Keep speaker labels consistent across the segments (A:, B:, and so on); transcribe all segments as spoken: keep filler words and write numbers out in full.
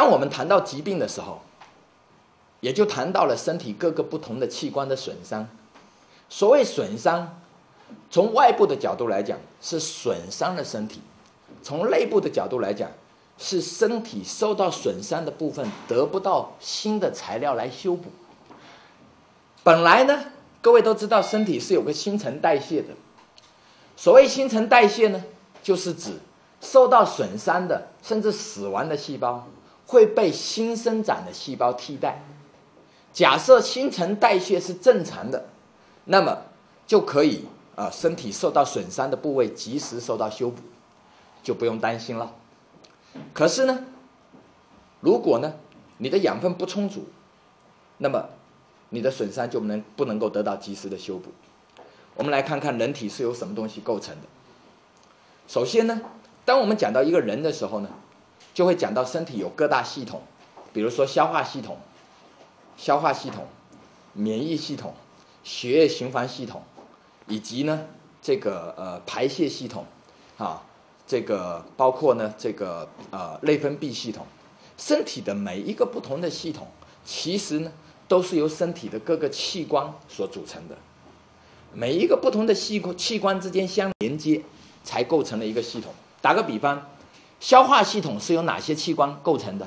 A: 当我们谈到疾病的时候，也就谈到了身体各个不同的器官的损伤。所谓损伤，从外部的角度来讲是损伤了身体，从内部的角度来讲是身体受到损伤的部分得不到新的材料来修补。本来呢，各位都知道身体是有个新陈代谢的。所谓新陈代谢呢，就是指受到损伤的甚至死亡的细胞会被新生长的细胞替代。假设新陈代谢是正常的，那么就可以啊、呃，身体受到损伤的部位及时受到修补，就不用担心了。可是呢，如果呢你的养分不充足，那么你的损伤就能不能够得到及时的修补。我们来看看人体是由什么东西构成的。首先呢，当我们讲到一个人的时候呢，就会讲到身体有各大系统，比如说消化系统、消化系统、免疫系统、血液循环系统，以及呢这个呃排泄系统，啊，这个包括呢这个呃内分泌系统。身体的每一个不同的系统，其实呢都是由身体的各个器官所组成的。每一个不同的器器官之间相连接，才构成了一个系统。打个比方，消化系统是由哪些器官构成的？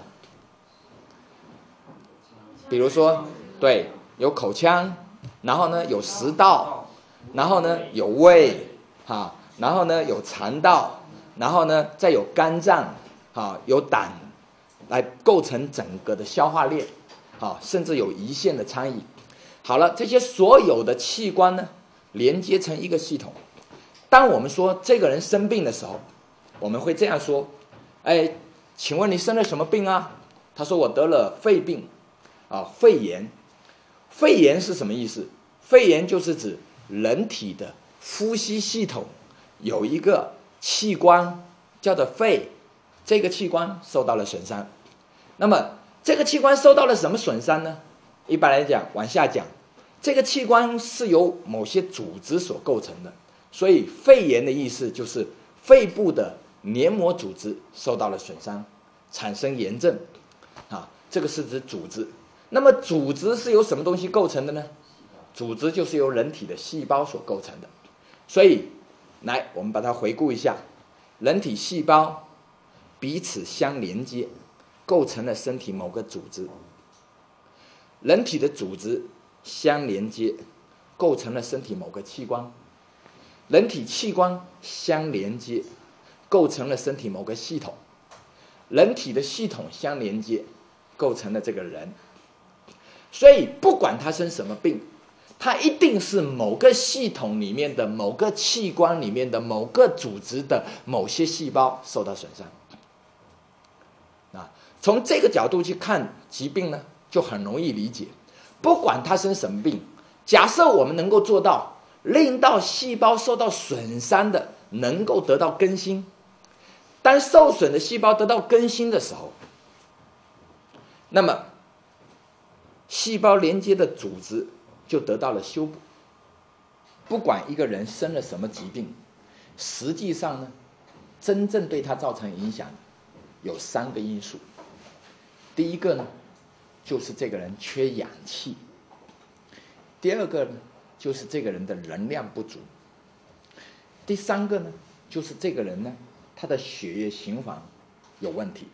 A: 比如说，对，有口腔，然后呢有食道，然后呢有胃，哈，然后呢有肠道，然后呢再有肝脏，哈，有胆，来构成整个的消化链，哈，甚至有胰腺的参与。好了，这些所有的器官呢，连接成一个系统。当我们说这个人生病的时候，我们会这样说：哎，请问你生了什么病啊？他说我得了肺病，啊，肺炎。肺炎是什么意思？肺炎就是指人体的呼吸系统有一个器官叫做肺，这个器官受到了损伤。那么这个器官受到了什么损伤呢？一般来讲，往下讲，这个器官是由某些组织所构成的，所以肺炎的意思就是肺部的黏膜组织受到了损伤，产生炎症，啊，这个是指组织。那么组织是由什么东西构成的呢？组织就是由人体的细胞所构成的。所以，来，我们把它回顾一下，人体细胞彼此相连接，构成了身体某个组织。人体的组织相连接，构成了身体某个器官。人体器官相连接，构成了身体某个系统。人体的系统相连接，构成了这个人。所以不管他生什么病，他一定是某个系统里面的某个器官里面的某个组织的某些细胞受到损伤。啊，从这个角度去看疾病呢，就很容易理解。不管他生什么病，假设我们能够做到令到细胞受到损伤的能够得到更新，当受损的细胞得到更新的时候，那么细胞连接的组织就得到了修补。不管一个人生了什么疾病，实际上呢，真正对他造成影响有三个因素。第一个呢，就是这个人缺氧气；第二个呢，就是这个人的能量不足；第三个呢，就是这个人呢，他的血液循环有问题。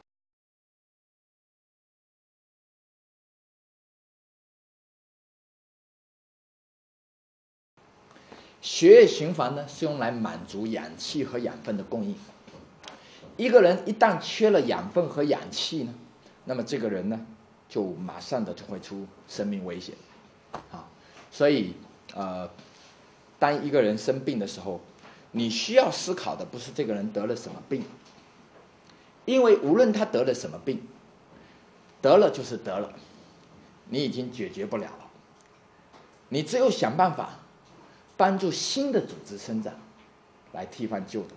A: 血液循环呢，是用来满足氧气和养分的供应。一个人一旦缺了养分和氧气呢，那么这个人呢，就马上的就会出生命危险。啊，所以呃，当一个人生病的时候，你需要思考的不是这个人得了什么病，因为无论他得了什么病，得了就是得了，你已经解决不了了，你只有想办法帮助新的组织生长，来替换旧的。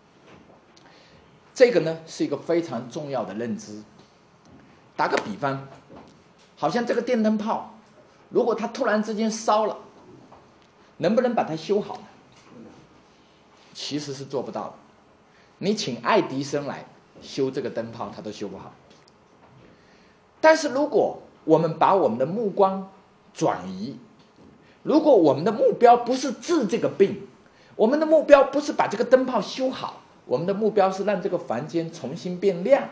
A: 这个呢是一个非常重要的认知。打个比方，好像这个电灯泡，如果它突然之间烧了，能不能把它修好呢？其实是做不到的。你请爱迪生来修这个灯泡，他都修不好。 但是如果我们把我们的目光转移，如果我们的目标不是治这个病，我们的目标不是把这个灯泡修好，我们的目标是让这个房间重新变亮，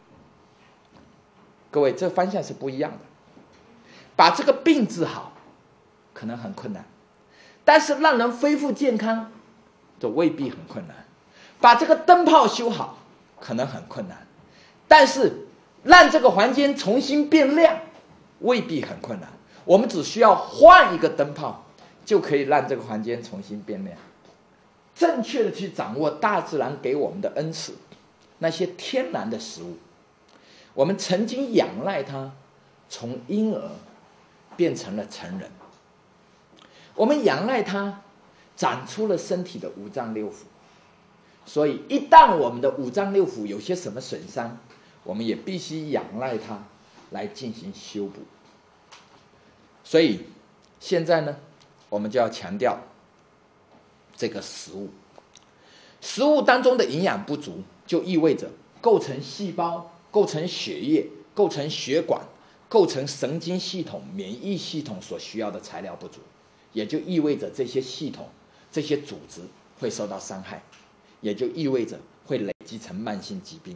A: 各位，这方向是不一样的。把这个病治好可能很困难，但是让人恢复健康就未必很困难。把这个灯泡修好可能很困难，但是让这个房间重新变亮未必很困难。我们只需要换一个灯泡，就可以让这个房间重新变亮。正确的去掌握大自然给我们的恩赐，那些天然的食物，我们曾经仰赖它，从婴儿变成了成人。我们仰赖它，长出了身体的五脏六腑。所以一旦我们的五脏六腑有些什么损伤，我们也必须仰赖它来进行修补。所以现在呢，我们就要强调这个食物。食物当中的营养不足，就意味着构成细胞、构成血液、构成血管、构成神经系统、免疫系统所需要的材料不足，也就意味着这些系统、这些组织会受到伤害，也就意味着会累积成慢性疾病。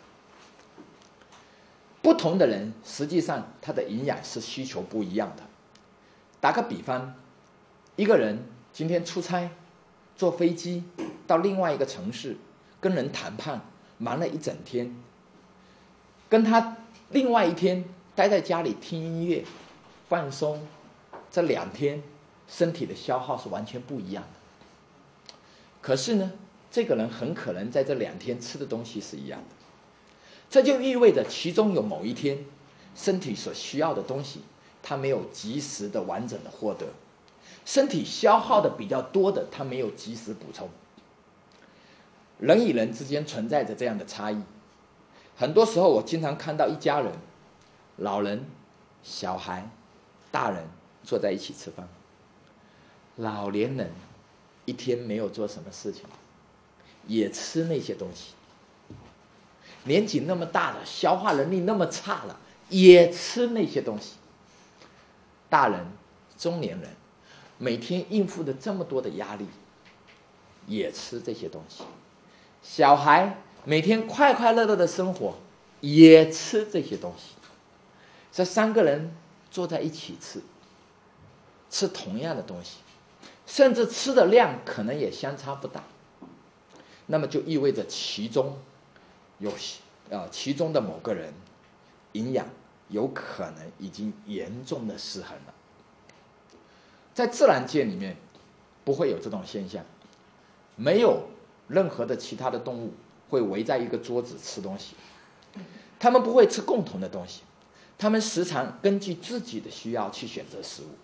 A: 不同的人实际上他的营养是需求不一样的。打个比方，一个人今天出差，坐飞机到另外一个城市，跟人谈判，忙了一整天，跟他另外一天待在家里听音乐放松，这两天身体的消耗是完全不一样的。可是呢，这个人很可能在这两天吃的东西是一样的，这就意味着其中有某一天身体所需要的东西他没有及时的完整的获得，身体消耗的比较多的他没有及时补充。人与人之间存在着这样的差异。很多时候我经常看到一家人，老人、小孩、大人坐在一起吃饭，老年人一天没有做什么事情，也吃那些东西，年纪那么大了，消化能力那么差了，也吃那些东西。大人、中年人每天应付的这么多的压力，也吃这些东西。小孩每天快快乐乐的生活，也吃这些东西。这三个人坐在一起吃，吃同样的东西，甚至吃的量可能也相差不大。那么就意味着其中有呃其中的某个人营养有可能已经严重的失衡了。在自然界里面不会有这种现象，没有任何的其他的动物会围在一个桌子吃东西，他们不会吃共同的东西，他们时常根据自己的需要去选择食物。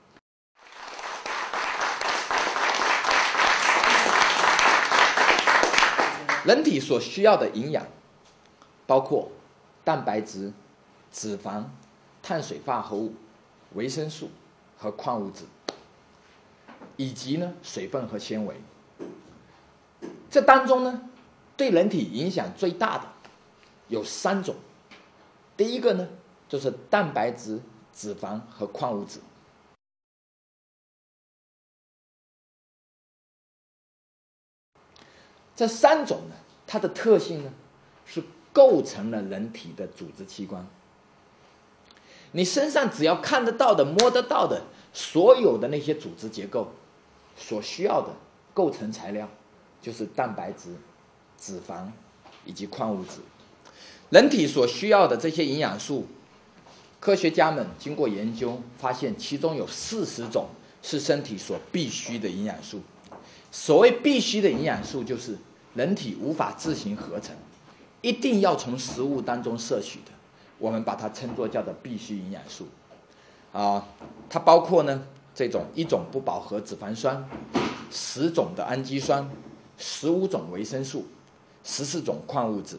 A: 人体所需要的营养包括蛋白质、脂肪、碳水化合物、维生素和矿物质，以及呢水分和纤维。这当中呢，对人体影响最大的有三种。第一个呢，就是蛋白质、脂肪和矿物质。这三种呢，它的特性呢，是构成了人体的组织器官。你身上只要看得到的、摸得到的，所有的那些组织结构所需要的构成材料，就是蛋白质、脂肪以及矿物质。人体所需要的这些营养素，科学家们经过研究发现，其中有四十种是身体所必需的营养素。所谓必须的营养素，就是人体无法自行合成，一定要从食物当中摄取的，我们把它称作叫做必需营养素。啊，它包括呢这种一种不饱和脂肪酸、十种的氨基酸、十五种维生素、十四种矿物质。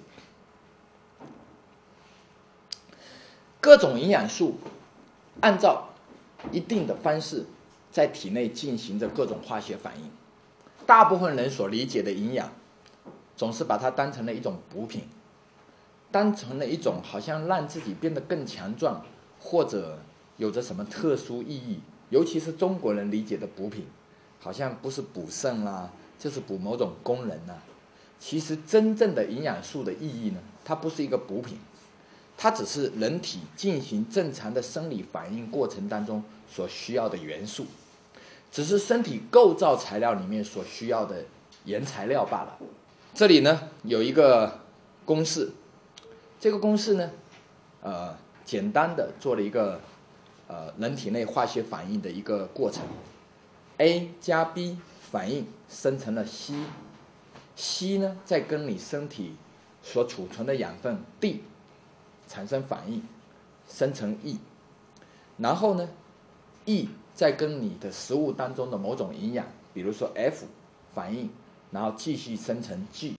A: 各种营养素按照一定的方式在体内进行着各种化学反应。大部分人所理解的营养，总是把它当成了一种补品， 当成了一种好像让自己变得更强壮，或者有着什么特殊意义，尤其是中国人理解的补品，好像不是补肾啦，就是补某种功能啦。其实真正的营养素的意义呢，它不是一个补品，它只是人体进行正常的生理反应过程当中所需要的元素，只是身体构造材料里面所需要的原材料罢了。这里呢有一个公式，这个公式呢，呃，简单的做了一个呃人体内化学反应的一个过程。A 加 B 反应生成了 C，C 呢再跟你身体所储存的养分 D 产生反应，生成 E， 然后呢 E 再跟你的食物当中的某种营养，比如说 F 反应，然后继续生成 G。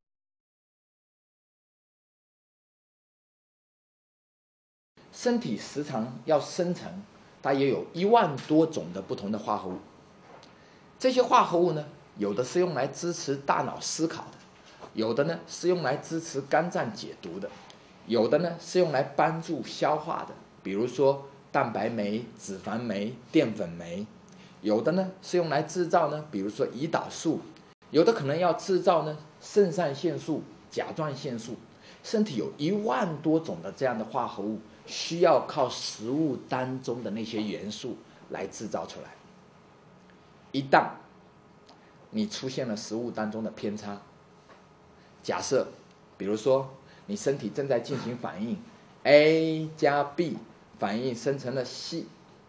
A: 身体时常要生成，它也有一万多种的不同的化合物。这些化合物呢，有的是用来支持大脑思考的，有的呢是用来支持肝脏解毒的，有的呢是用来帮助消化的，比如说蛋白酶、脂肪酶、淀粉酶；有的呢是用来制造呢，比如说胰岛素；有的可能要制造呢肾上腺素、甲状腺素。身体有一万多种的这样的化合物，需要靠食物当中的那些元素来制造出来。一旦你出现了食物当中的偏差，假设比如说你身体正在进行反应， A 加 B 反应生成了 C，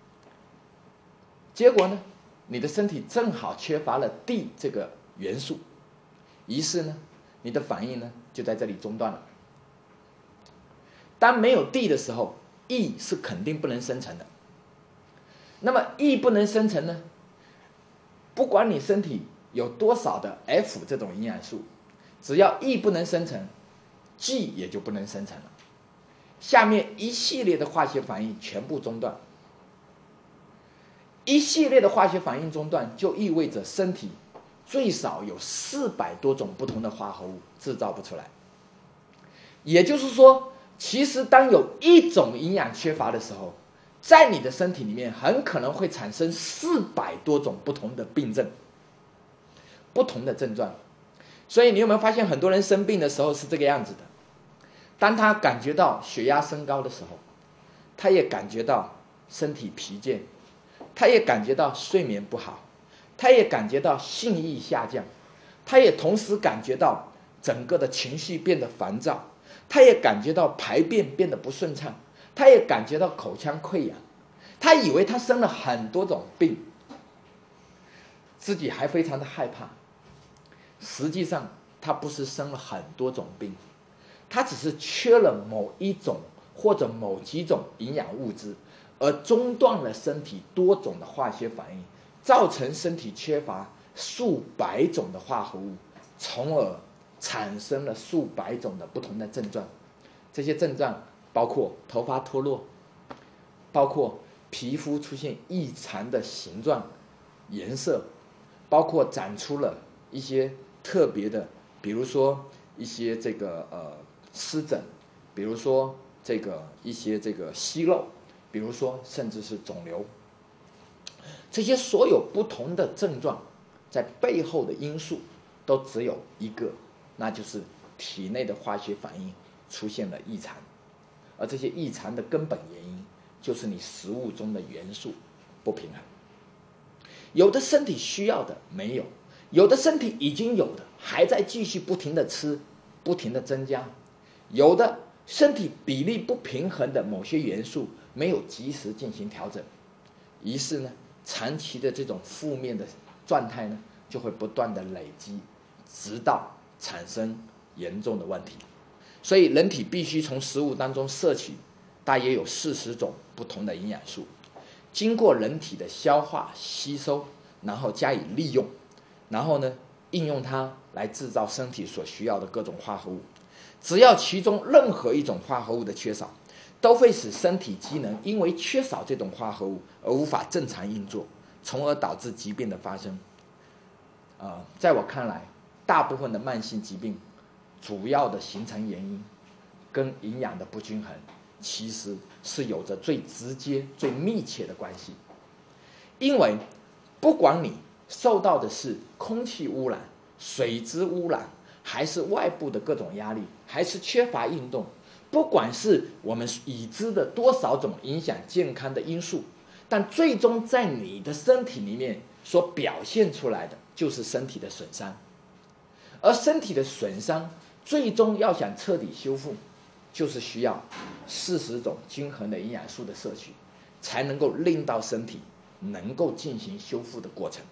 A: 结果呢你的身体正好缺乏了 D 这个元素，于是呢你的反应呢就在这里中断了。当没有 D 的时候， E 是肯定不能生成的。那么 E 不能生成呢，不管你身体有多少的 F 这种营养素，只要 E 不能生成， G 也就不能生成了。下面一系列的化学反应全部中断。一系列的化学反应中断，就意味着身体最少有四百多种不同的化合物制造不出来。也就是说，其实当有一种营养缺乏的时候，在你的身体里面很可能会产生四百多种不同的病症，不同的症状。所以你有没有发现，很多人生病的时候是这个样子的？当他感觉到血压升高的时候，他也感觉到身体疲倦，他也感觉到睡眠不好，他也感觉到性欲下降，他也同时感觉到整个的情绪变得烦躁，他也感觉到排便变得不顺畅，他也感觉到口腔溃疡，他以为他生了很多种病，自己还非常的害怕。实际上他不是生了很多种病，他只是缺了某一种或者某几种营养物质，而中断了身体多种的化学反应，造成身体缺乏数百种的化合物，从而产生了数百种的不同的症状。这些症状包括头发脱落，包括皮肤出现异常的形状、颜色，包括长出了一些特别的，比如说一些这个呃湿疹，比如说这个一些这个息肉，比如说甚至是肿瘤。这些所有不同的症状，在背后的因素都只有一个，那就是体内的化学反应出现了异常。而这些异常的根本原因，就是你食物中的元素不平衡。有的身体需要的没有，有的身体已经有的还在继续不停的吃，不停的增加，有的身体比例不平衡的某些元素没有及时进行调整，于是呢长期的这种负面的状态呢就会不断的累积，直到产生严重的问题。所以人体必须从食物当中摄取大约有四十种不同的营养素，经过人体的消化吸收，然后加以利用，然后呢应用它来制造身体所需要的各种化合物。只要其中任何一种化合物的缺少，都会使身体机能因为缺少这种化合物而无法正常运作，从而导致疾病的发生。呃，在我看来，大部分的慢性疾病主要的形成原因跟营养的不均衡其实是有着最直接最密切的关系。因为不管你受到的是空气污染、水质污染，还是外部的各种压力，还是缺乏运动，不管是我们已知的多少种影响健康的因素，但最终在你的身体里面所表现出来的就是身体的损伤。而身体的损伤最终要想彻底修复，就是需要四十种均衡的营养素的摄取，才能够令到身体能够进行修复的过程。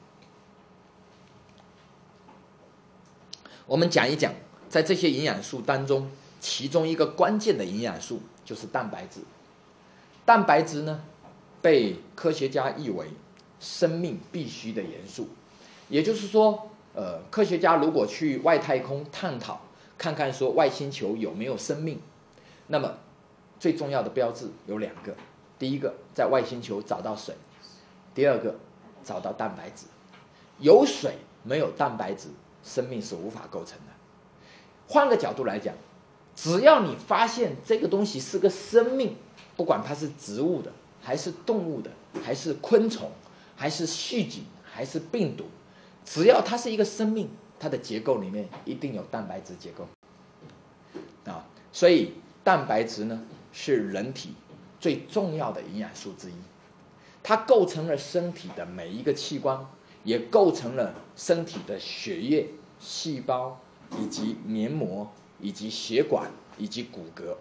A: 我们讲一讲，在这些营养素当中，其中一个关键的营养素就是蛋白质。蛋白质呢，被科学家誉为生命必须的元素。也就是说，呃，科学家如果去外太空探讨，看看说外星球有没有生命，那么最重要的标志有两个：第一个，在外星球找到水；第二个，找到蛋白质。有水没有蛋白质，生命是无法构成的。换个角度来讲，只要你发现这个东西是个生命，不管它是植物的，还是动物的，还是昆虫，还是细菌，还是病毒，只要它是一个生命，它的结构里面一定有蛋白质结构啊。所以蛋白质呢，是人体最重要的营养素之一，它构成了身体的每一个器官，也构成了身体的血液、细胞以及黏膜以及血管以及骨骼。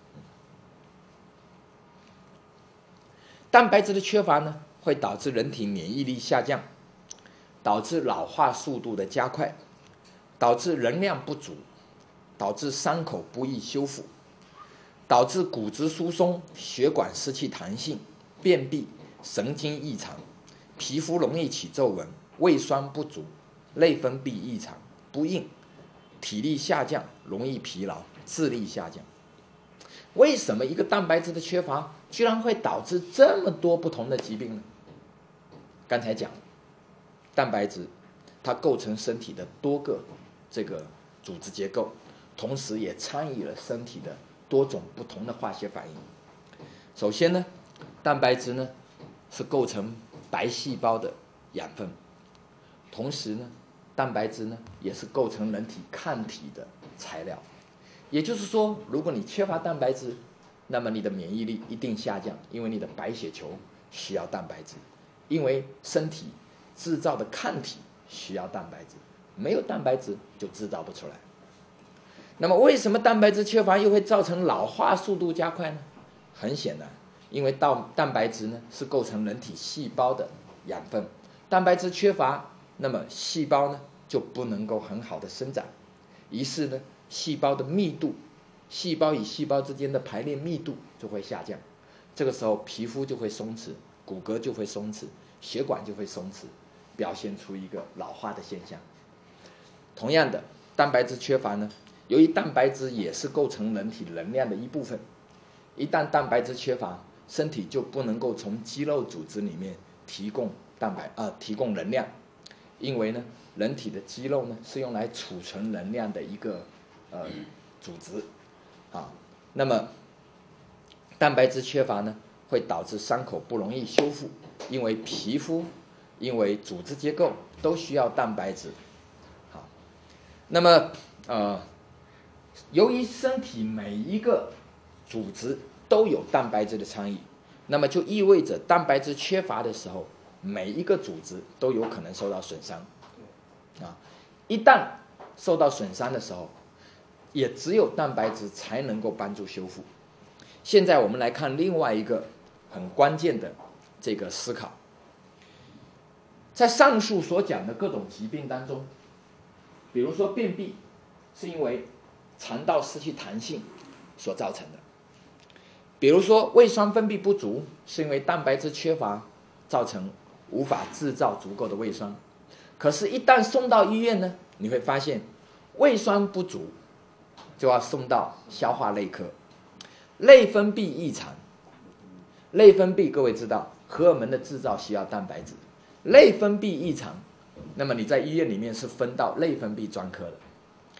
A: 蛋白质的缺乏呢，会导致人体免疫力下降，导致老化速度的加快，导致能量不足，导致伤口不易修复，导致骨质疏松、血管失去弹性、便秘、神经异常、皮肤容易起皱纹、胃酸不足、内分泌异常、不孕、体力下降、容易疲劳、智力下降。为什么一个蛋白质的缺乏居然会导致这么多不同的疾病呢？刚才讲，蛋白质它构成身体的多个这个组织结构，同时也参与了身体的多种不同的化学反应。首先呢，蛋白质呢是构成白细胞的养分，同时呢，蛋白质呢也是构成人体抗体的材料。也就是说，如果你缺乏蛋白质，那么你的免疫力一定下降，因为你的白血球需要蛋白质，因为身体制造的抗体需要蛋白质，没有蛋白质就制造不出来。那么为什么蛋白质缺乏又会造成老化速度加快呢？很显然，因为到蛋白质呢是构成人体细胞的养分，蛋白质缺乏，那么细胞呢就不能够很好的生长，于是呢细胞的密度，细胞与细胞之间的排列密度就会下降，这个时候皮肤就会松弛，骨骼就会松弛，血管就会松弛，表现出一个老化的现象。同样的，蛋白质缺乏呢，由于蛋白质也是构成人体能量的一部分，一旦蛋白质缺乏，身体就不能够从肌肉组织里面提供蛋白啊、呃、提供能量，因为呢，人体的肌肉呢是用来储存能量的一个呃组织啊。那么蛋白质缺乏呢，会导致伤口不容易修复，因为皮肤、因为组织结构都需要蛋白质。好，那么呃，由于身体每一个组织都有蛋白质的参与，那么就意味着蛋白质缺乏的时候，每一个组织都有可能受到损伤。啊，一旦受到损伤的时候，也只有蛋白质才能够帮助修复。现在我们来看另外一个很关键的这个思考，在上述所讲的各种疾病当中，比如说便秘是因为肠道失去弹性所造成的，比如说胃酸分泌不足是因为蛋白质缺乏造成无法制造足够的胃酸。可是一旦送到医院呢，你会发现胃酸不足就要送到消化内科，内分泌异常。内分泌各位知道，荷尔蒙的制造需要蛋白质，内分泌异常，那么你在医院里面是分到内分泌专科的。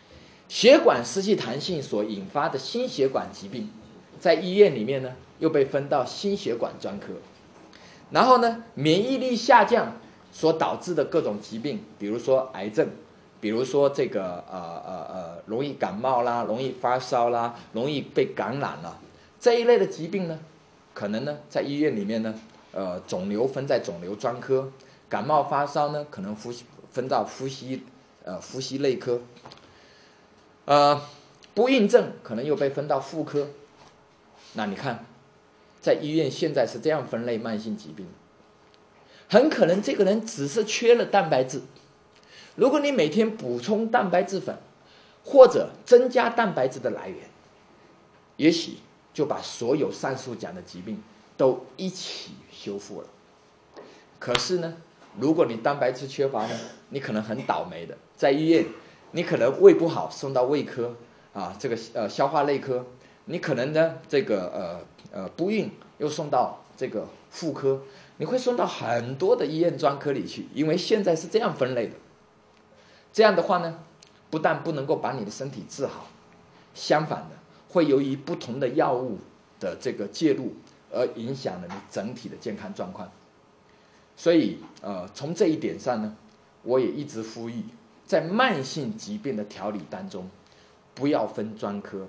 A: 血管失去弹性所引发的心血管疾病，在医院里面呢又被分到心血管专科。然后呢，免疫力下降所导致的各种疾病，比如说癌症，比如说这个呃呃呃容易感冒啦，容易发烧啦，容易被感染啦，这一类的疾病呢，可能呢在医院里面呢，呃肿瘤分在肿瘤专科，感冒发烧呢可能呼吸分到呼吸呃呼吸内科，呃不孕症可能又被分到妇科。那你看，在医院现在是这样分类慢性疾病，很可能这个人只是缺了蛋白质，如果你每天补充蛋白质粉，或者增加蛋白质的来源，也许就把所有上述讲的疾病都一起修复了。可是呢，如果你蛋白质缺乏呢，你可能很倒霉的，在医院你可能胃不好送到胃科啊，这个呃消化内科，你可能呢这个呃呃不孕又送到这个妇科，你会送到很多的医院专科里去，因为现在是这样分类的。这样的话呢，不但不能够把你的身体治好，相反的会由于不同的药物的这个介入而影响了你整体的健康状况。所以呃从这一点上呢，我也一直呼吁，在慢性疾病的调理当中不要分专科。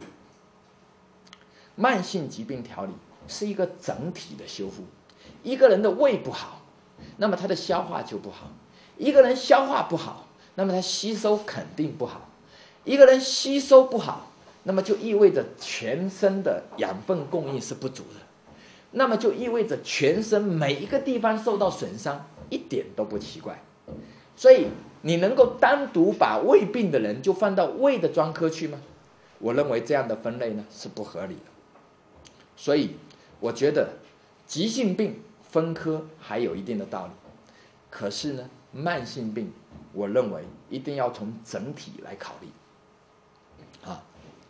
A: 慢性疾病调理是一个整体的修复。一个人的胃不好，那么他的消化就不好；一个人消化不好，那么他吸收肯定不好；一个人吸收不好，那么就意味着全身的养分供应是不足的，那么就意味着全身每一个地方受到损伤，一点都不奇怪。所以你能够单独把胃病的人就放到胃的专科去吗？我认为这样的分类呢是不合理的。所以我觉得急性病分科还有一定的道理，可是呢，慢性病我认为一定要从整体来考虑。啊，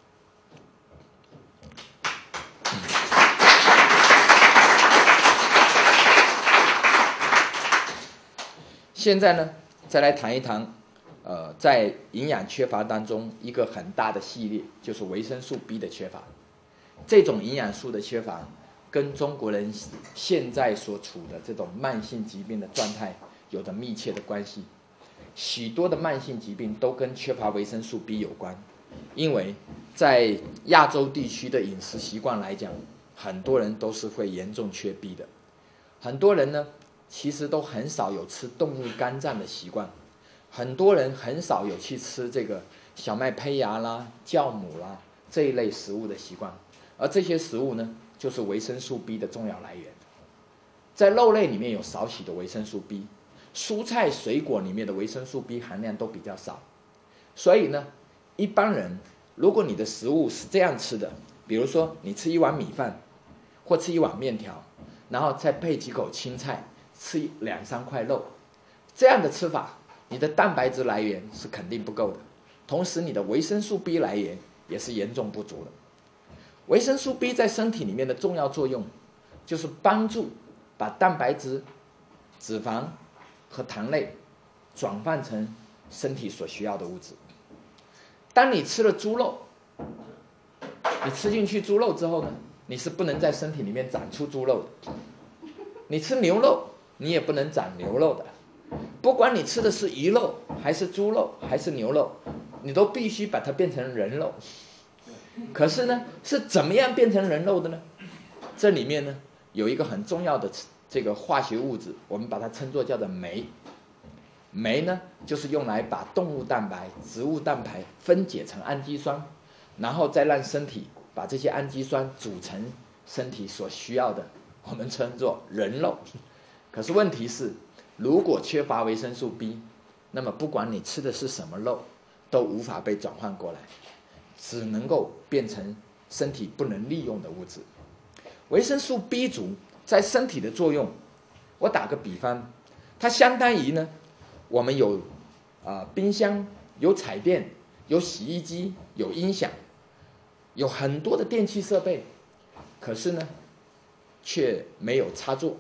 A: 现在呢，再来谈一谈，呃，在营养缺乏当中一个很大的系列，就是维生素 B 的缺乏。这种营养素的缺乏，跟中国人现在所处的这种慢性疾病的状态有着密切的关系。许多的慢性疾病都跟缺乏维生素 B 有关，因为在亚洲地区的饮食习惯来讲，很多人都是会严重缺 B 的。很多人呢，其实都很少有吃动物肝脏的习惯，很多人很少有去吃这个小麦胚芽啦、酵母啦这一类食物的习惯。而这些食物呢，就是维生素 B 的重要来源。在肉类里面有少许的维生素 B， 蔬菜水果里面的维生素 B 含量都比较少。所以呢，一般人如果你的食物是这样吃的，比如说你吃一碗米饭或吃一碗面条，然后再配几口青菜，吃两三块肉，这样的吃法，你的蛋白质来源是肯定不够的，同时你的维生素 B 来源也是严重不足的。维生素 B 在身体里面的重要作用，就是帮助把蛋白质、脂肪和糖类转换成身体所需要的物质。当你吃了猪肉，你吃进去猪肉之后呢，你是不能在身体里面长出猪肉的。你吃牛肉，你也不能长牛肉的。不管你吃的是鱼肉还是猪肉还是牛肉，你都必须把它变成人肉。可是呢，是怎么样变成人肉的呢？这里面呢有一个很重要的这个化学物质，我们把它称作叫做酶。酶呢就是用来把动物蛋白、植物蛋白分解成氨基酸，然后再让身体把这些氨基酸组成身体所需要的，我们称作人肉。可是问题是，如果缺乏维生素 B， 那么不管你吃的是什么肉，都无法被转换过来，只能够变成身体不能利用的物质。维生素 B 族在身体的作用，我打个比方，它相当于呢，我们有、呃、冰箱、有彩电、有洗衣机、有音响，有很多的电器设备，可是呢，却没有插座。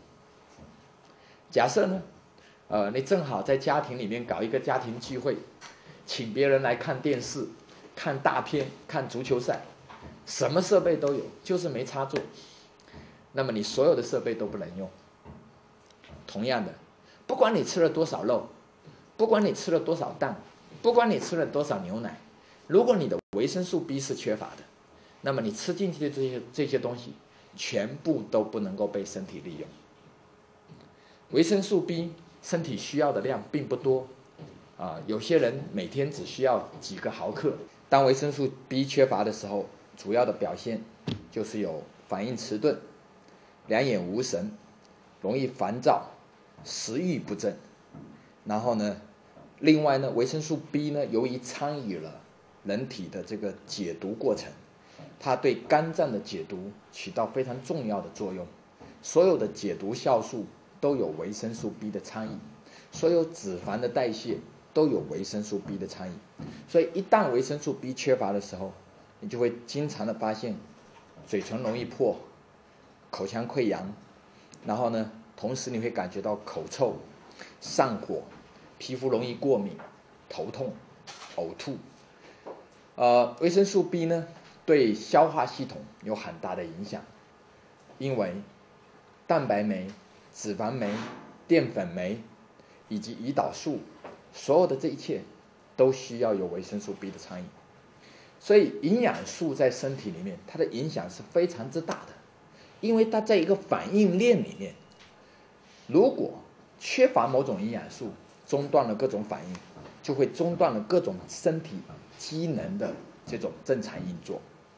A: 假设呢，呃，你正好在家庭里面搞一个家庭聚会，请别人来看电视， 看大片、看足球赛，什么设备都有，就是没插座，那么你所有的设备都不能用。同样的，不管你吃了多少肉，不管你吃了多少蛋，不管你吃了多少牛奶，如果你的维生素 B 是缺乏的，那么你吃进去的这些这些东西全部都不能够被身体利用。维生素 B 身体需要的量并不多啊，有些人每天只需要几个毫克。当维生素 B 缺乏的时候，主要的表现就是有反应迟钝、两眼无神、容易烦躁、食欲不振。然后呢，另外呢，维生素 B 呢，由于参与了人体的这个解毒过程，它对肝脏的解毒起到非常重要的作用。所有的解毒酵素都有维生素 B 的参与，所有脂肪的代谢都有维生素 B 的参与。所以一旦维生素 B 缺乏的时候，你就会经常的发现嘴唇容易破、口腔溃疡，然后呢，同时你会感觉到口臭、上火、皮肤容易过敏、头痛、呕吐。呃，维生素 B 呢，对消化系统有很大的影响，因为蛋白酶、脂肪酶、淀粉酶以及胰岛素，所有的这一切都需要有维生素 B 的参与。所以营养素在身体里面，它的影响是非常之大的，因为它在一个反应链里面，如果缺乏某种营养素，中断了各种反应，就会中断了各种身体机能的这种正常运作。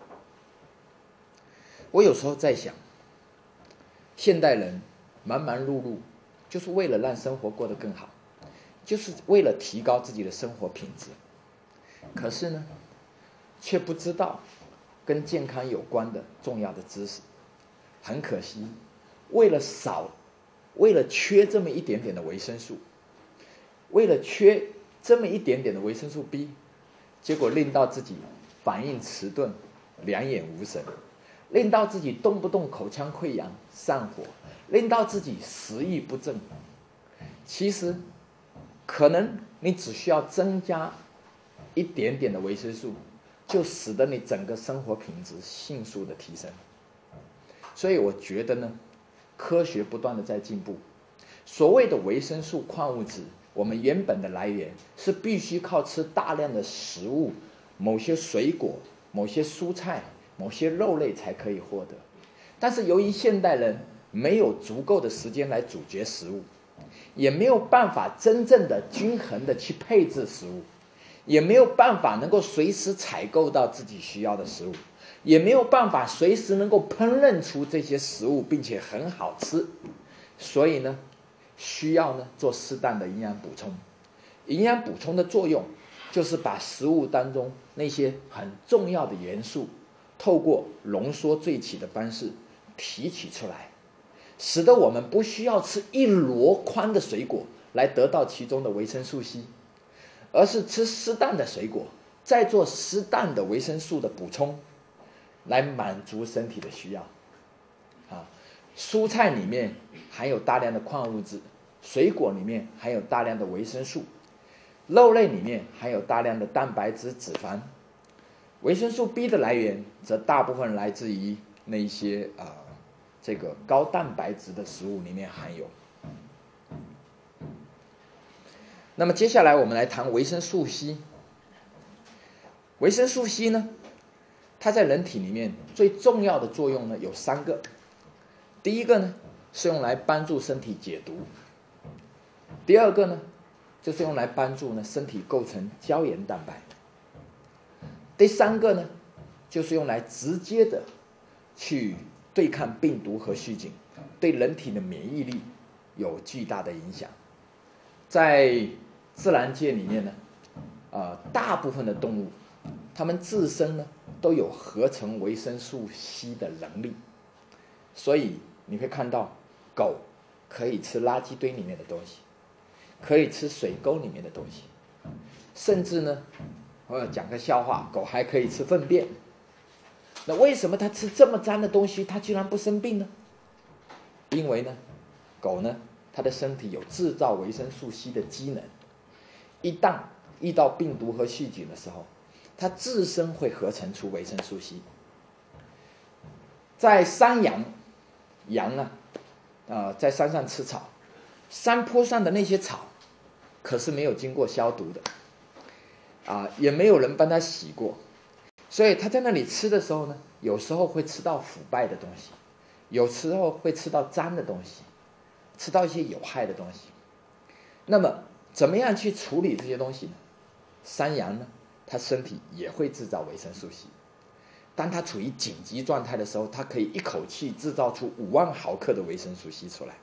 A: 我有时候在想，现代人忙忙碌碌，就是为了让生活过得更好，就是为了提高自己的生活品质，可是呢，却不知道跟健康有关的重要的知识。很可惜，为了少，为了缺这么一点点的维生素，为了缺这么一点点的维生素 B， 结果令到自己反应迟钝、两眼无神，令到自己动不动口腔溃疡、上火，令到自己食欲不振。其实可能你只需要增加一点点的维生素，就使得你整个生活品质迅速的提升。所以我觉得呢，科学不断的在进步。所谓的维生素矿物质，我们原本的来源是必须靠吃大量的食物，某些水果、某些蔬菜、某些肉类才可以获得。但是由于现代人没有足够的时间来咀嚼食物，也没有办法真正的均衡的去配置食物，也没有办法能够随时采购到自己需要的食物，也没有办法随时能够烹饪出这些食物并且很好吃，所以呢，需要呢做适当的营养补充。营养补充的作用就是把食物当中那些很重要的元素，透过浓缩萃取的方式提取出来，使得我们不需要吃一箩筐的水果来得到其中的维生素 C， 而是吃适当的水果，再做适当的维生素的补充，来满足身体的需要。啊，蔬菜里面含有大量的矿物质，水果里面含有大量的维生素，肉类里面含有大量的蛋白质、脂肪。维生素 B 的来源则大部分来自于那些啊、呃、这个高蛋白质的食物里面含有。那么接下来我们来谈维生素 C。维生素 C 呢，它在人体里面最重要的作用呢有三个。第一个呢是用来帮助身体解毒，第二个呢就是用来帮助呢身体构成胶原蛋白，第三个呢就是用来直接的去对抗病毒和细菌，对人体的免疫力有巨大的影响。在自然界里面呢，呃，大部分的动物，它们自身呢都有合成维生素 C 的能力，所以你会看到狗可以吃垃圾堆里面的东西，可以吃水沟里面的东西，甚至呢，我讲个笑话，狗还可以吃粪便。那为什么它吃这么脏的东西，它居然不生病呢？因为呢，狗呢，它的身体有制造维生素 C 的机能，一旦遇到病毒和细菌的时候， 它自身会合成出维生素 C。在山羊，羊啊，呃，在山上吃草，山坡上的那些草，可是没有经过消毒的，啊，也没有人帮它洗过，所以它在那里吃的时候呢，有时候会吃到腐败的东西，有时候会吃到脏的东西，吃到一些有害的东西。那么，怎么样去处理这些东西呢？山羊呢，它身体也会制造维生素 C。当它处于紧急状态的时候，它可以一口气制造出五万毫克的维生素 C 出来。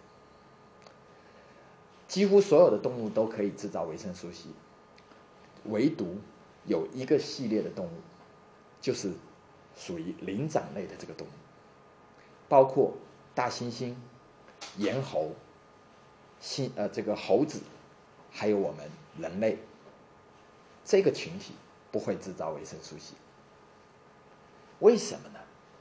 A: 几乎所有的动物都可以制造维生素 C， 唯独有一个系列的动物，就是属于灵长类的这个动物，包括大猩猩、猿猴、猩呃这个猴子，还有我们人类，这个群体不会制造维生素 C。为什么呢？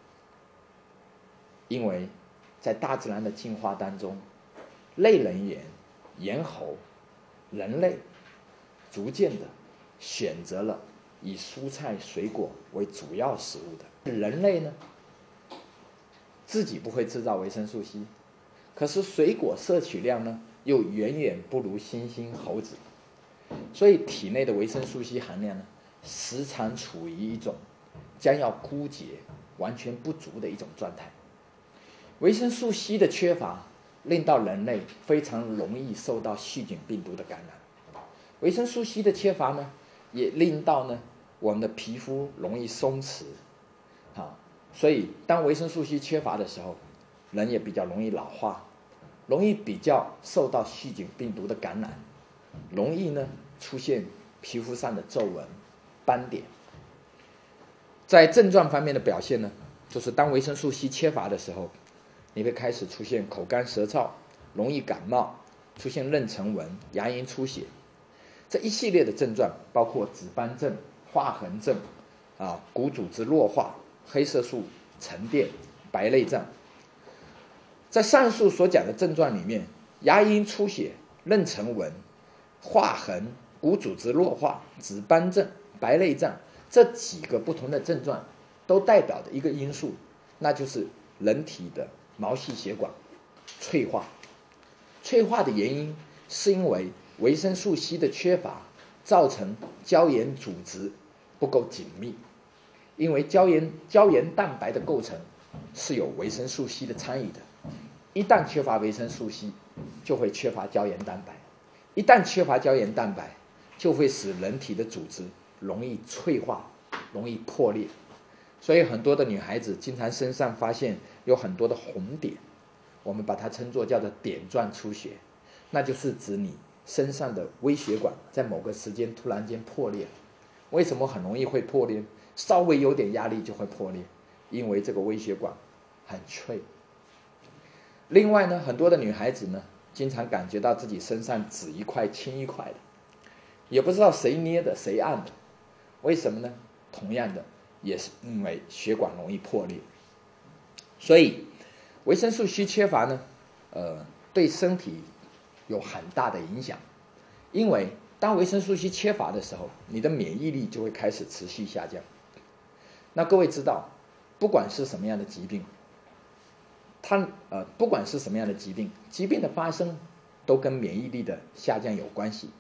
A: 因为在大自然的进化当中，类人猿、猿猴、人类逐渐的选择了以蔬菜水果为主要食物的。人类呢，自己不会制造维生素 C， 可是水果摄取量呢又远远不如猩猩、猴子，所以体内的维生素 C 含量呢，时常处于一种将要枯竭、完全不足的一种状态。维生素 C 的缺乏，令到人类非常容易受到细菌病毒的感染。维生素 C 的缺乏呢，也令到呢我们的皮肤容易松弛，啊，所以当维生素 C 缺乏的时候，人也比较容易老化，容易比较受到细菌病毒的感染，容易呢出现皮肤上的皱纹、斑点。在症状方面的表现呢，就是当维生素 C 缺乏的时候，你会开始出现口干舌燥，容易感冒，出现妊娠纹、牙龈出血。这一系列的症状包括紫斑症、划痕症、啊骨组织弱化、黑色素沉淀、白内障。在上述所讲的症状里面，牙龈出血、妊娠纹、划痕、骨组织弱化、紫斑症、白内障这几个不同的症状，都代表的一个因素，那就是人体的毛细血管脆化。脆化的原因是因为维生素 C 的缺乏，造成胶原组织不够紧密。因为胶原胶原蛋白的构成是有维生素 C 的参与的，一旦缺乏维生素 C， 就会缺乏胶原蛋白。一旦缺乏胶原蛋白，就会使人体的组织容易脆化，容易破裂。所以很多的女孩子经常身上发现有很多的红点，我们把它称作叫做点状出血，那就是指你身上的微血管在某个时间突然间破裂。为什么很容易会破裂？稍微有点压力就会破裂，因为这个微血管很脆。另外呢，很多的女孩子呢，经常感觉到自己身上紫一块青一块的，也不知道谁捏的谁按的。为什么呢？同样的，也是因为血管容易破裂。所以维生素 C 缺乏呢，呃，对身体有很大的影响。因为当维生素 C 缺乏的时候，你的免疫力就会开始持续下降。那各位知道，不管是什么样的疾病，它呃，不管是什么样的疾病，疾病的发生都跟免疫力的下降有关系。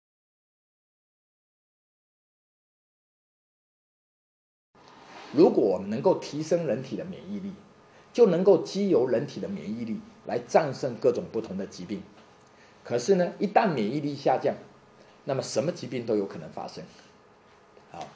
A: 如果我们能够提升人体的免疫力，就能够藉由人体的免疫力来战胜各种不同的疾病。可是呢，一旦免疫力下降，那么什么疾病都有可能发生。好，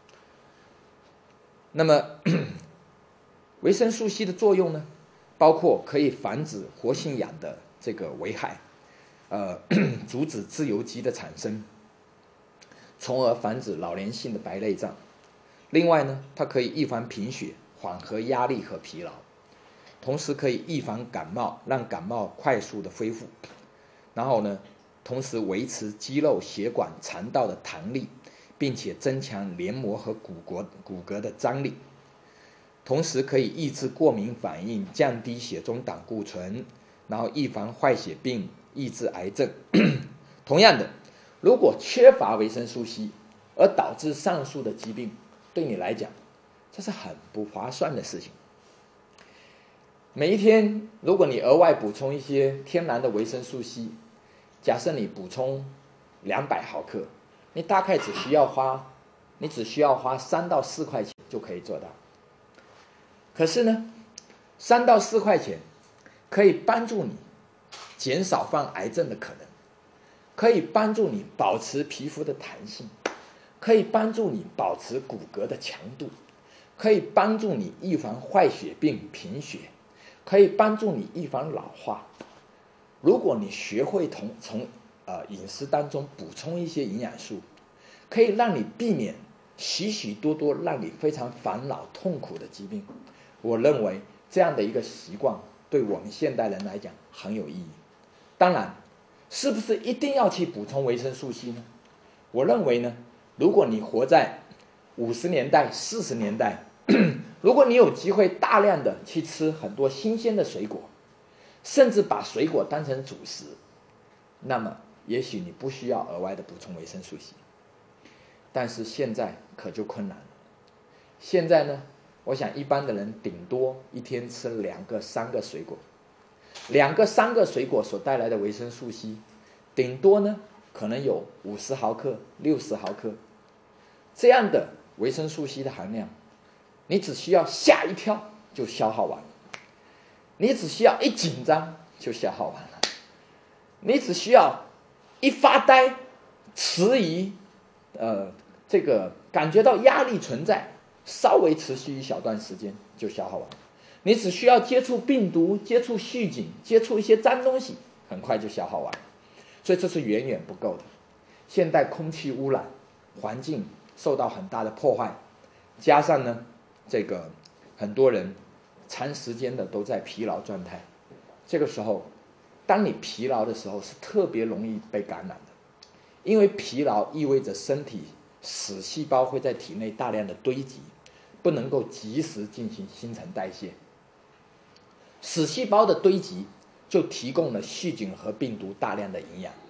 A: 那么维生素 C 的作用呢，包括可以防止活性氧的这个危害，呃，阻止自由基的产生，从而防止老年性的白内障。另外呢，它可以预防贫血，缓和压力和疲劳，同时可以预防感冒，让感冒快速的恢复。然后呢，同时维持肌肉、血管、肠道的弹力，并且增强黏膜和骨骼骨骼的张力。同时可以抑制过敏反应，降低血中胆固醇，然后预防坏血病，抑制癌症。同样的，如果缺乏维生素 C， 而导致上述的疾病，对你来讲，这是很不划算的事情。每一天，如果你额外补充一些天然的维生素 C， 假设你补充两百毫克，你大概只需要花，你只需要花三到四块钱就可以做到。可是呢，三到四块钱可以帮助你减少患癌症的可能，可以帮助你保持皮肤的弹性，可以帮助你保持骨骼的强度，可以帮助你预防坏血病贫血，可以帮助你预防老化。如果你学会从从呃饮食当中补充一些营养素，可以让你避免许许多多让你非常烦恼痛苦的疾病。我认为这样的一个习惯对我们现代人来讲很有意义。当然，是不是一定要去补充维生素 C 呢？我认为呢，如果你活在五十年代、四十年代，如果你有机会大量的去吃很多新鲜的水果，甚至把水果当成主食，那么也许你不需要额外的补充维生素 C。但是现在可就困难了。现在呢，我想一般的人顶多一天吃两个、三个水果，两个、三个水果所带来的维生素 C， 顶多呢可能有五十毫克、六十毫克，这样的维生素 C 的含量，你只需要吓一跳就消耗完了，你只需要一紧张就消耗完了，你只需要一发呆、迟疑，呃，这个感觉到压力存在，稍微持续一小段时间就消耗完了。你只需要接触病毒、接触细菌、接触一些脏东西，很快就消耗完了。所以这是远远不够的。现代空气污染，环境受到很大的破坏，加上呢，这个很多人长时间的都在疲劳状态。这个时候，当你疲劳的时候，是特别容易被感染的。因为疲劳意味着身体死细胞会在体内大量的堆积，不能够及时进行新陈代谢。死细胞的堆积就提供了细菌和病毒大量的营养。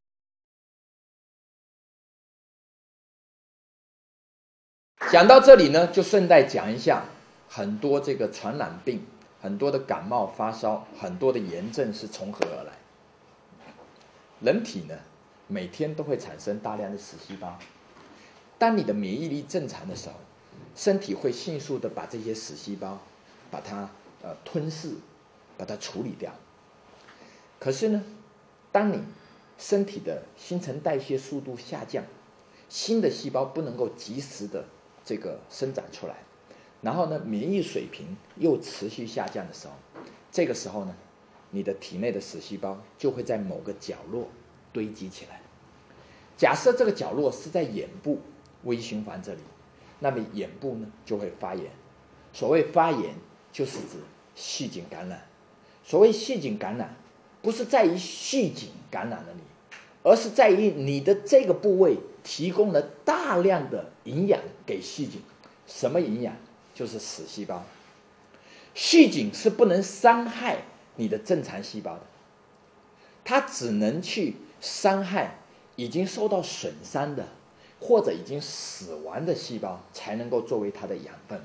A: 讲到这里呢，就顺带讲一下很多这个传染病，很多的感冒发烧，很多的炎症是从何而来。人体呢，每天都会产生大量的死细胞。当你的免疫力正常的时候，身体会迅速的把这些死细胞把它呃吞噬，把它处理掉。可是呢，当你身体的新陈代谢速度下降，新的细胞不能够及时的这个生长出来，然后呢，免疫水平又持续下降的时候，这个时候呢，你的体内的死细胞就会在某个角落堆积起来。假设这个角落是在眼部微循环这里，那么眼部呢就会发炎。所谓发炎，就是指细菌感染。所谓细菌感染，不是在于细菌感染了你，而是在于你的这个部位提供了大量的营养给细菌。什么营养？就是死细胞。细菌是不能伤害你的正常细胞的，它只能去伤害已经受到损伤的或者已经死亡的细胞，才能够作为它的养分。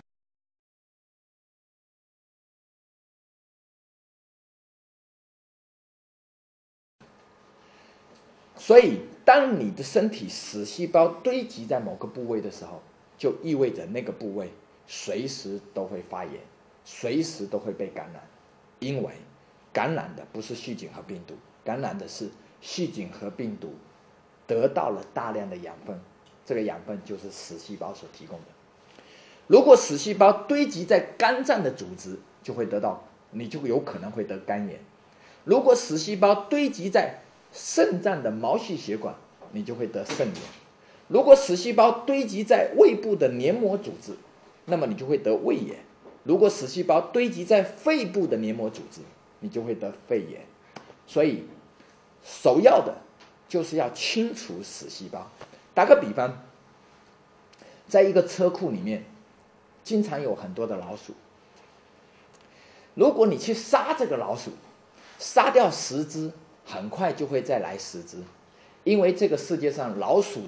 A: 所以当你的身体死细胞堆积在某个部位的时候，就意味着那个部位随时都会发炎，随时都会被感染。因为感染的不是细菌和病毒，感染的是细菌和病毒得到了大量的养分，这个养分就是死细胞所提供的。如果死细胞堆积在肝脏的组织，就会得到，你就有可能会得肝炎。如果死细胞堆积在肾脏的毛细血管，你就会得肾炎。如果死细胞堆积在胃部的黏膜组织，那么你就会得胃炎。如果死细胞堆积在肺部的黏膜组织，你就会得肺炎。所以首要的就是要清除死细胞。打个比方，在一个车库里面经常有很多的老鼠，如果你去杀这个老鼠，杀掉十只，很快就会再来十只。因为这个世界上老鼠的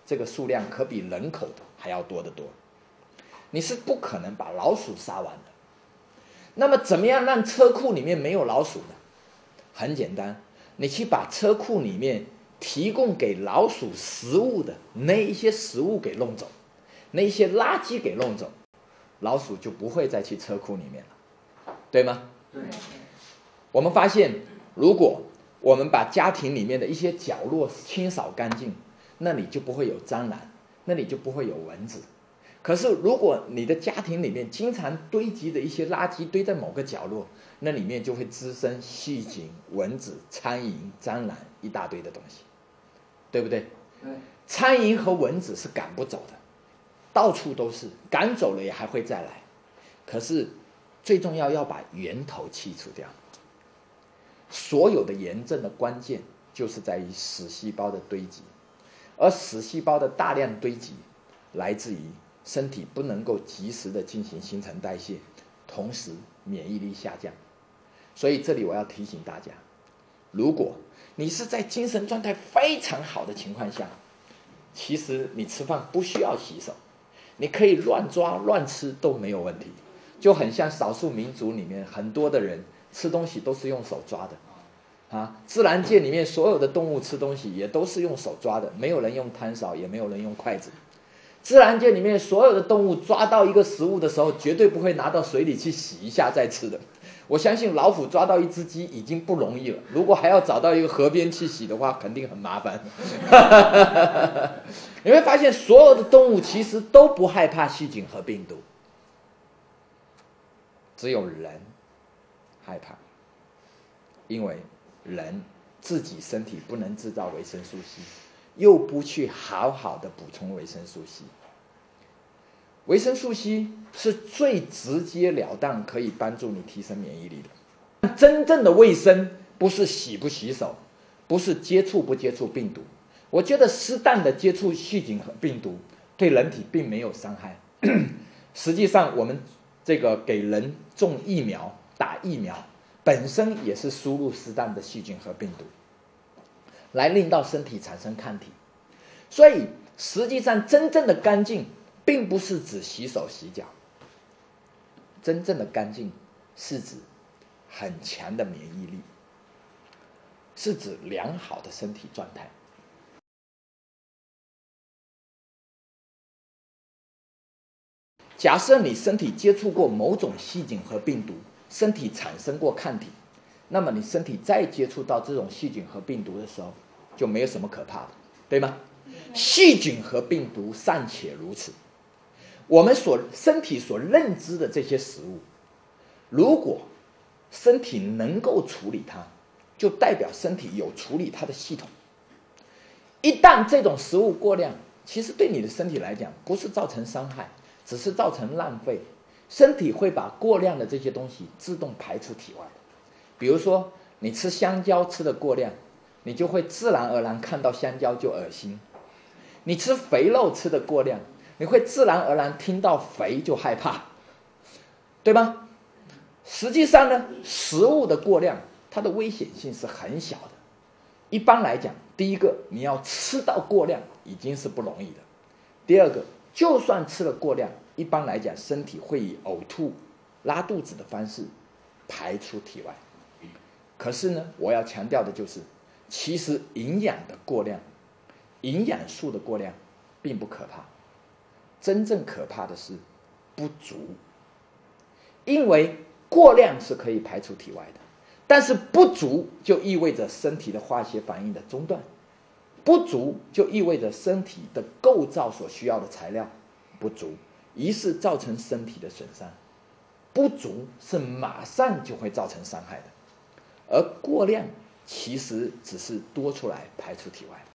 A: 这个数量可比人口的还要多得多。你是不可能把老鼠杀完的。那么怎么样让车库里面没有老鼠呢？很简单，你去把车库里面提供给老鼠食物的那一些食物给弄走，那一些垃圾给弄走，老鼠就不会再去车库里面了，对吗？
B: 对。
A: 我们发现，如果我们把家庭里面的一些角落清扫干净，那里就不会有蟑螂，那里就不会有蚊子。可是如果你的家庭里面经常堆积的一些垃圾堆在某个角落，那里面就会滋生细菌、蚊子、苍蝇、蟑螂一大堆的东西，对不对？
B: 对。
A: 苍蝇和蚊子是赶不走的，到处都是，赶走了也还会再来。可是最重要要把源头去除掉。所有的炎症的关键就是在于死细胞的堆积，而死细胞的大量堆积来自于身体不能够及时的进行新陈代谢，同时免疫力下降。所以这里我要提醒大家，如果你是在精神状态非常好的情况下，其实你吃饭不需要洗手，你可以乱抓乱吃都没有问题。就很像少数民族里面很多的人吃东西都是用手抓的啊，自然界里面所有的动物吃东西也都是用手抓的，没有人用汤勺，也没有人用筷子。自然界里面所有的动物抓到一个食物的时候，绝对不会拿到水里去洗一下再吃的。我相信老虎抓到一只鸡已经不容易了，如果还要找到一个河边去洗的话，肯定很麻烦。你会发现所有的动物其实都不害怕细菌和病毒，只有人害怕，因为人自己身体不能制造维生素 C， 又不去好好的补充维生素 C。维生素 C 是最直截了当可以帮助你提升免疫力的。真正的卫生不是洗不洗手，不是接触不接触病毒。我觉得适当的接触细菌和病毒对人体并没有伤害。实际上我们这个给人种疫苗打疫苗本身也是输入适当的细菌和病毒来令到身体产生抗体。所以实际上真正的干净并不是指洗手洗脚，真正的干净是指很强的免疫力，是指良好的身体状态。假设你身体接触过某种细菌和病毒，身体产生过抗体，那么你身体再接触到这种细菌和病毒的时候，就没有什么可怕的，对吗？细菌和病毒尚且如此，我们所身体所认知的这些食物，如果身体能够处理它，就代表身体有处理它的系统。一旦这种食物过量，其实对你的身体来讲不是造成伤害，只是造成浪费。身体会把过量的这些东西自动排出体外。比如说你吃香蕉吃的过量，你就会自然而然看到香蕉就恶心。你吃肥肉吃的过量，你会自然而然听到肥就害怕，对吗？实际上呢，食物的过量它的危险性是很小的。一般来讲，第一个你要吃到过量已经是不容易的，第二个就算吃了过量，一般来讲身体会以呕吐拉肚子的方式排出体外。可是呢，我要强调的就是其实营养的过量，营养素的过量并不可怕，真正可怕的是不足。因为过量是可以排出体外的，但是不足就意味着身体的化学反应的中断，不足就意味着身体的构造所需要的材料不足，于是造成身体的损伤。不足是马上就会造成伤害的，而过量其实只是多出来排出体外。